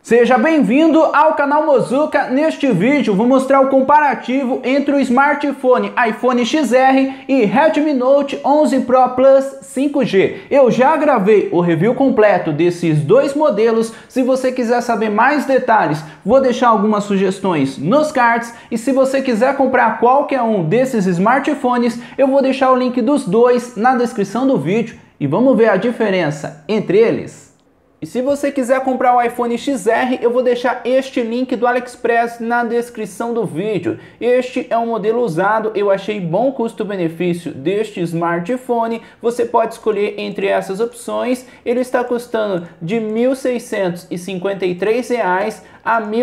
Seja bem-vindo ao canal Mozuka. Neste vídeo vou mostrar o comparativo entre o smartphone iPhone XR e Redmi Note 11 Pro Plus 5G. Eu já gravei o review completo desses dois modelos. Se você quiser saber mais detalhes, vou deixar algumas sugestões nos cards. E se você quiser comprar qualquer um desses smartphones, eu vou deixar o link dos dois na descrição do vídeo. E vamos ver a diferença entre eles. E se você quiser comprar o iPhone XR, eu vou deixar este link do AliExpress na descrição do vídeo. Este é um modelo usado, eu achei bom custo-benefício deste smartphone. Você pode escolher entre essas opções. Ele está custando de R$ 1.653 a R$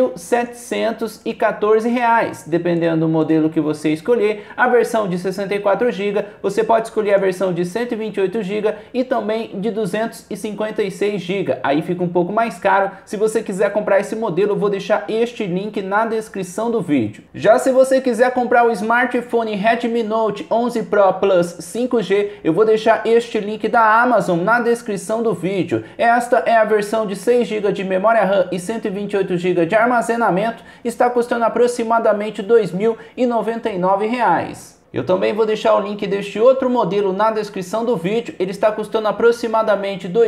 1.714, dependendo do modelo que você escolher. A versão de 64 GB, você pode escolher a versão de 128 GB e também de 256 GB. Aí fica um pouco mais caro. Se você quiser comprar esse modelo, eu vou deixar este link na descrição do vídeo. Já se você quiser comprar o smartphone Redmi Note 11 Pro Plus 5G, eu vou deixar este link da Amazon na descrição do vídeo. Esta é a versão de 6 GB de memória RAM e 128 GB de armazenamento, está custando aproximadamente R$ 2.099. Eu também vou deixar o link deste outro modelo na descrição do vídeo. Ele está custando aproximadamente R$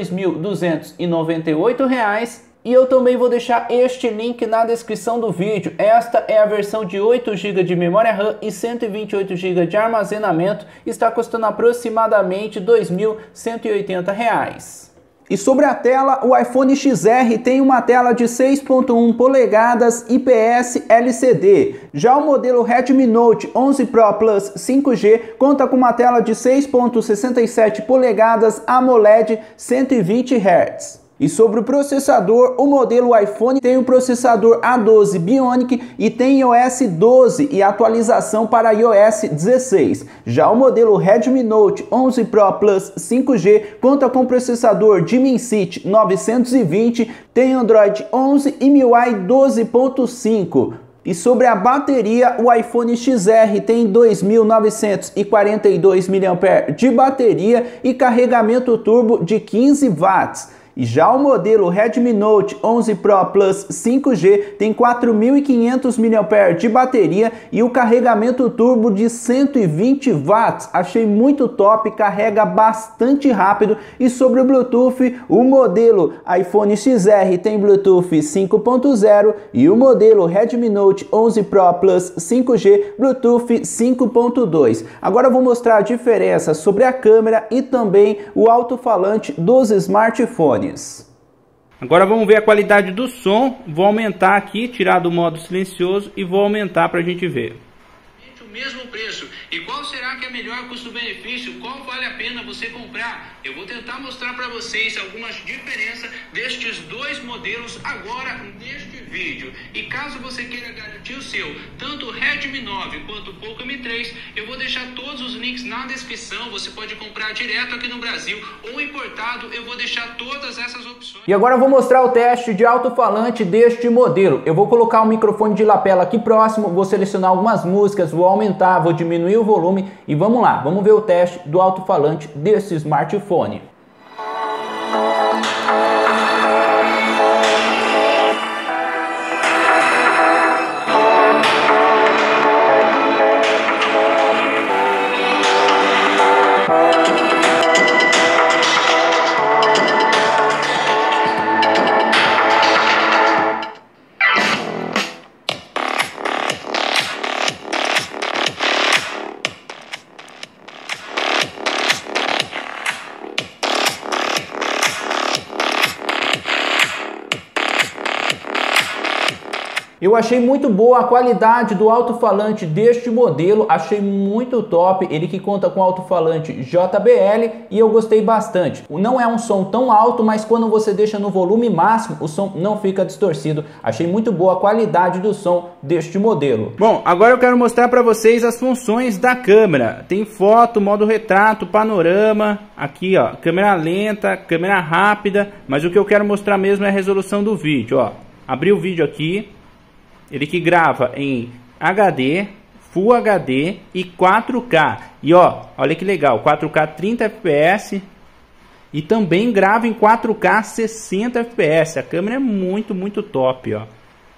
2.298. E eu também vou deixar este link na descrição do vídeo. Esta é a versão de 8 GB de memória RAM e 128 GB de armazenamento. Está custando aproximadamente R$ 2.180. E sobre a tela, o iPhone XR tem uma tela de 6.1 polegadas IPS LCD. Já o modelo Redmi Note 11 Pro Plus 5G conta com uma tela de 6.67 polegadas AMOLED 120 Hz. E sobre o processador, o modelo iPhone tem o processador A12 Bionic e tem iOS 12 e atualização para iOS 16. Já o modelo Redmi Note 11 Pro Plus 5G conta com o processador Dimensity 920, tem Android 11 e MIUI 12.5. E sobre a bateria, o iPhone XR tem 2.942 mAh de bateria e carregamento turbo de 15 watts. E já o modelo Redmi Note 11 Pro Plus 5G tem 4.500 mAh de bateria e o carregamento turbo de 120 watts. Achei muito top, carrega bastante rápido. E sobre o Bluetooth, o modelo iPhone XR tem Bluetooth 5.0 e o modelo Redmi Note 11 Pro Plus 5G Bluetooth 5.2. Agora eu vou mostrar a diferença sobre a câmera e também o alto-falante dos smartphones. Agora vamos ver a qualidade do som. Vou aumentar aqui, tirar do modo silencioso e vou aumentar para a gente ver. O mesmo preço. E qual será que é melhor custo-benefício? Qual vale a pena você comprar? Eu vou tentar mostrar para vocês algumas diferenças destes dois modelos agora neste vídeo. E caso você queira garantir o seu, tanto o Redmi 9 quanto o Poco M3, eu vou deixar todos os links na descrição. Você pode comprar direto aqui no Brasil ou importado, eu vou deixar todas essas opções. E agora eu vou mostrar o teste de alto-falante deste modelo. Eu vou colocar o microfone de lapela aqui próximo, vou selecionar algumas músicas, vou aumentar, vou diminuir o volume e vamos lá, vamos ver o teste do alto-falante desse smartphone. Eu achei muito boa a qualidade do alto-falante deste modelo, achei muito top, ele que conta com alto-falante JBL e eu gostei bastante. Não é um som tão alto, mas quando você deixa no volume máximo, o som não fica distorcido. Achei muito boa a qualidade do som deste modelo. Bom, agora eu quero mostrar para vocês as funções da câmera. Tem foto, modo retrato, panorama, aqui ó, câmera lenta, câmera rápida, mas o que eu quero mostrar mesmo é a resolução do vídeo, ó. Abri o vídeo aqui. Ele que grava em HD, Full HD e 4K. E ó, olha que legal, 4K 30 fps E também grava em 4K 60 FPS. A câmera é muito top, ó.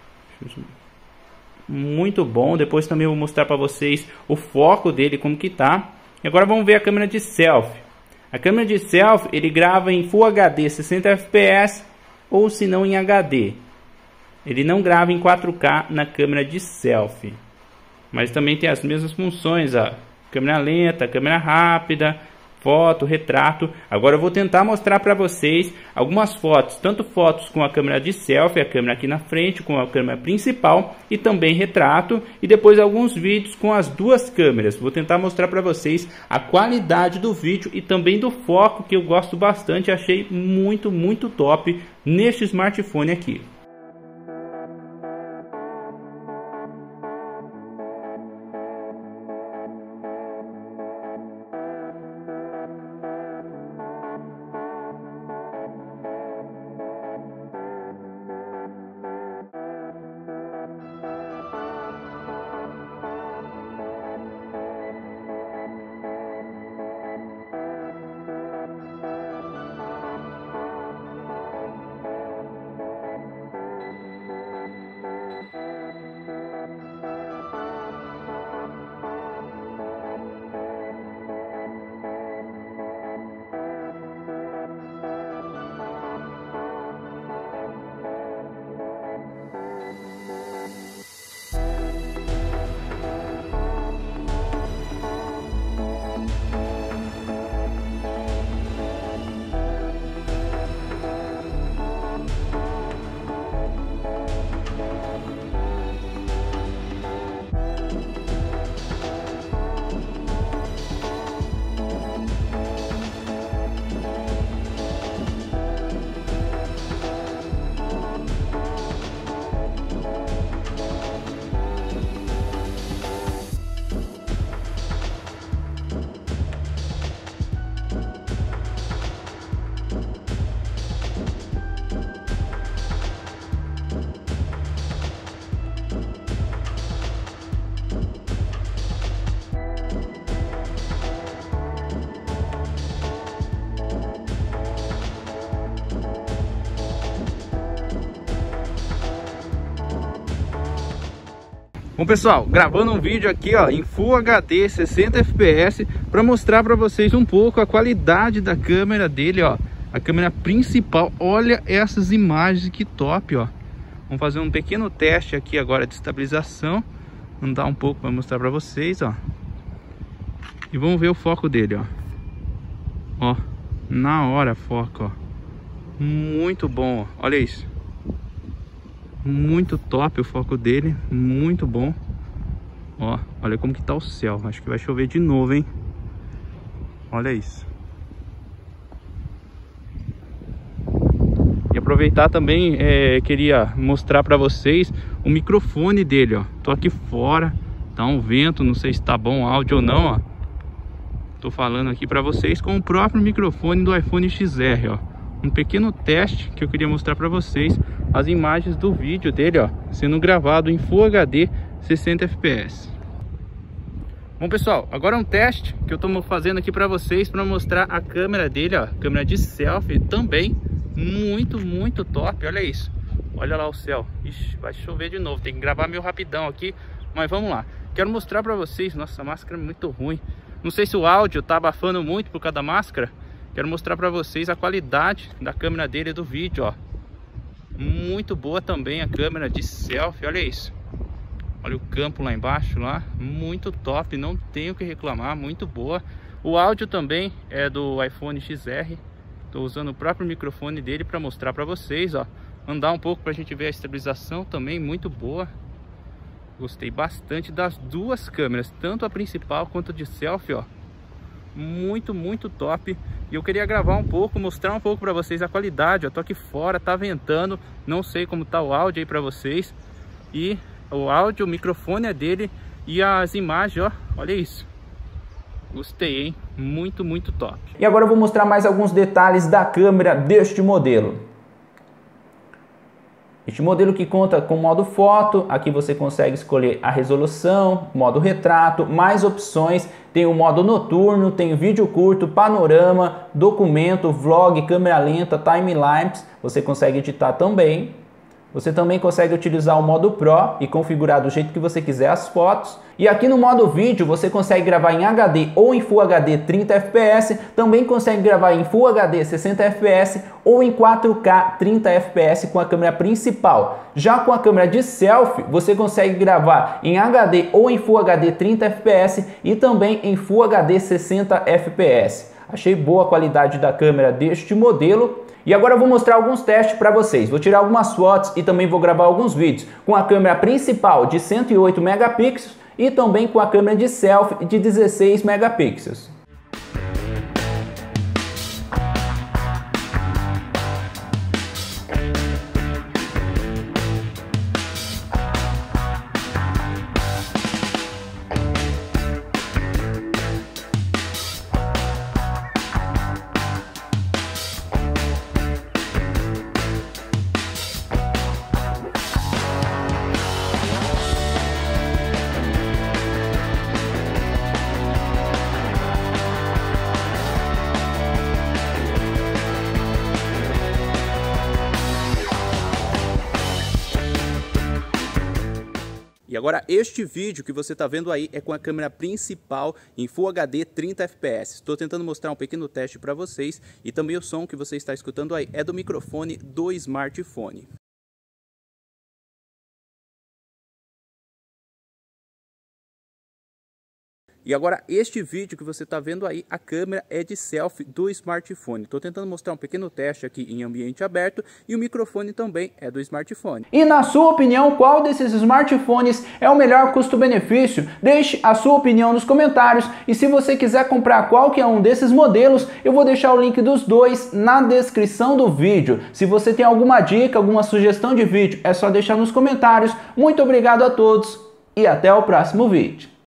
Muito bom. Depois também eu vou mostrar para vocês o foco dele, como que tá. E agora vamos ver a câmera de selfie. A câmera de selfie, ele grava em Full HD 60 FPS ou se não em HD. Ele não grava em 4K na câmera de selfie. Mas também tem as mesmas funções, ó. Câmera lenta, câmera rápida, foto, retrato. Agora eu vou tentar mostrar para vocês algumas fotos, tanto fotos com a câmera de selfie, a câmera aqui na frente, com a câmera principal e também retrato, e depois alguns vídeos com as duas câmeras. Vou tentar mostrar para vocês a qualidade do vídeo e também do foco, que eu gosto bastante, achei muito top neste smartphone aqui. Bom pessoal, gravando um vídeo aqui ó, em Full HD 60 FPS para mostrar para vocês um pouco a qualidade da câmera dele, ó. A câmera principal, olha essas imagens que top, ó. Vamos fazer um pequeno teste aqui agora de estabilização, andar um pouco para mostrar para vocês, ó. E vamos ver o foco dele, ó. Ó, na hora foco, ó. Muito bom, ó. Olha isso. Muito top o foco dele, muito bom. Ó, olha como que tá o céu. Acho que vai chover de novo, hein? Olha isso. E aproveitar também, queria mostrar para vocês o microfone dele, ó. Tô aqui fora, tá um vento, não sei se tá bom o áudio ou não, ó. Tô falando aqui para vocês com o próprio microfone do iPhone XR, ó. Um pequeno teste que eu queria mostrar para vocês as imagens do vídeo dele, ó, sendo gravado em Full HD 60 FPS. Bom pessoal, agora um teste que eu tô fazendo aqui para vocês para mostrar a câmera dele, ó, câmera de selfie também muito top. Olha isso, olha lá o céu. Ixi, vai chover de novo, tem que gravar meio rapidão aqui, mas vamos lá. Quero mostrar para vocês, nossa, a máscara é muito ruim. Não sei se o áudio tá abafando muito por causa da máscara. Quero mostrar para vocês a qualidade da câmera dele e do vídeo, ó. Muito boa também a câmera de selfie, olha isso. Olha o campo lá embaixo, lá, muito top, não tenho o que reclamar, muito boa. O áudio também é do iPhone XR. Tô usando o próprio microfone dele para mostrar para vocês, ó. Andar um pouco pra gente ver a estabilização também, muito boa. Gostei bastante das duas câmeras, tanto a principal quanto a de selfie, ó. Muito top. E eu queria gravar um pouco, mostrar um pouco para vocês a qualidade. Eu tô aqui fora, tá ventando, não sei como tá o áudio aí para vocês. E o áudio, o microfone é dele e as imagens, ó, olha isso. Gostei, hein? Muito top. E agora eu vou mostrar mais alguns detalhes da câmera deste modelo. Este modelo que conta com modo foto, aqui você consegue escolher a resolução, modo retrato, mais opções, tem o modo noturno, tem o vídeo curto, panorama, documento, vlog, câmera lenta, time-lapse, você consegue editar também. Você também consegue utilizar o modo Pro e configurar do jeito que você quiser as fotos. E aqui no modo vídeo você consegue gravar em HD ou em Full HD 30 fps, também consegue gravar em Full HD 60 fps ou em 4K 30 fps com a câmera principal. Já com a câmera de selfie, você consegue gravar em HD ou em Full HD 30 fps e também em Full HD 60 fps. Achei boa a qualidade da câmera deste modelo. E agora eu vou mostrar alguns testes para vocês. Vou tirar algumas fotos e também vou gravar alguns vídeos com a câmera principal de 108 megapixels e também com a câmera de selfie de 16 megapixels. E agora este vídeo que você está vendo aí é com a câmera principal em Full HD 30 fps. Estou tentando mostrar um pequeno teste para vocês e também o som que você está escutando aí é do microfone do smartphone. E agora este vídeo que você está vendo aí, a câmera é de selfie do smartphone. Estou tentando mostrar um pequeno teste aqui em ambiente aberto e o microfone também é do smartphone. E na sua opinião, qual desses smartphones é o melhor custo-benefício? Deixe a sua opinião nos comentários e se você quiser comprar qualquer um desses modelos, eu vou deixar o link dos dois na descrição do vídeo. Se você tem alguma dica, alguma sugestão de vídeo, é só deixar nos comentários. Muito obrigado a todos e até o próximo vídeo.